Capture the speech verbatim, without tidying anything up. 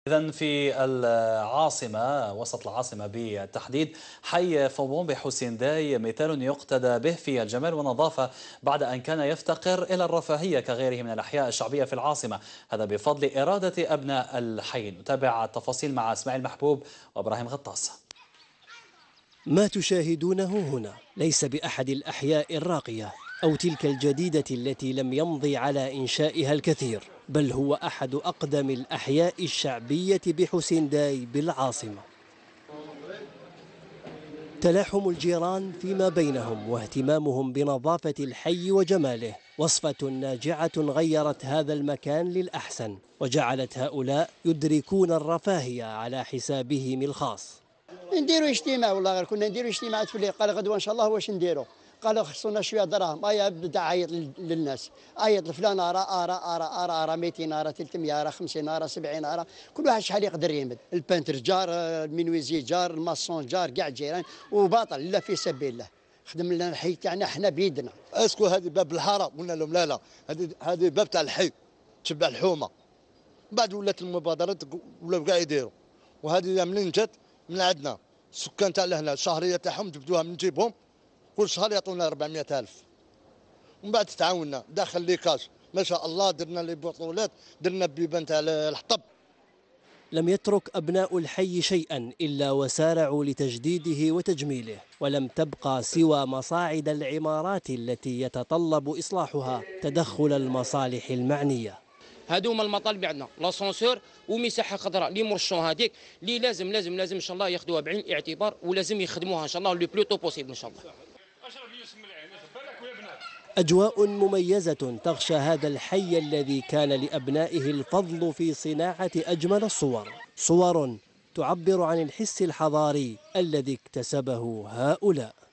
إذن في العاصمة وسط العاصمة بالتحديد حي فوبون بحسين داي مثال يقتدى به في الجمال والنظافة بعد أن كان يفتقر إلى الرفاهية كغيره من الأحياء الشعبية في العاصمة، هذا بفضل إرادة أبناء الحي. نتابع التفاصيل مع إسماعيل محبوب وإبراهيم غطاس. ما تشاهدونه هنا ليس بأحد الأحياء الراقية أو تلك الجديدة التي لم يمضي على إنشائها الكثير، بل هو أحد أقدم الأحياء الشعبية بحسين داي بالعاصمة. تلاحم الجيران فيما بينهم واهتمامهم بنظافة الحي وجماله وصفة ناجعة غيرت هذا المكان للأحسن وجعلت هؤلاء يدركون الرفاهية على حسابهم الخاص. نديروا اجتماع، والله غير كنا نديروا اجتماعات في الليل. قال غدوه ان شاء الله واش نديروا؟ قالوا خصونا شويه دراهم. ايا بدا عيط للناس، عيط لفلان ارى ارى ارى ارى ارى مئتين ارى ثلاثمئة ارى خمسين ارى سبعين ارى، كل واحد شحال يقدر يمد. البانتر جار، المنويزي جار، الماسون جار، كاع الجيران وباطل لا في سبيل الله. خدم لنا الحي تاعنا حنا بيدنا. اسكو هذه باب الحاره؟ قلنا لهم لا لا، هذه هذه باب تاع الحي تبع الحومه. بعد ولات المبادرات ولاو كاع يديروا، وهذه منين جات؟ من عندنا السكان تاع لهنا الشهريه تاعهم جبدوها من جيبهم، كل شهر يعطونا أربعمئة ألف. ومن بعد تعاوننا داخل لي كاش ما شاء الله، درنا لي بطولات، درنا بيبان تاع الحطب. لم يترك أبناء الحي شيئا إلا وسارعوا لتجديده وتجميله، ولم تبقى سوى مصاعد العمارات التي يتطلب إصلاحها تدخل المصالح المعنية. هادو هما المطالب عندنا، لاسونسور ومساحه خضراء اللي مرشوا هذيك اللي لازم لازم لازم ان شاء الله ياخذوها بعين الاعتبار ولازم يخدموها ان شاء الله لو بلو تو بوسيبل ان شاء الله. أجواء مميزة تغشى هذا الحي الذي كان لأبنائه الفضل في صناعة أجمل الصور، صور تعبر عن الحس الحضاري الذي اكتسبه هؤلاء.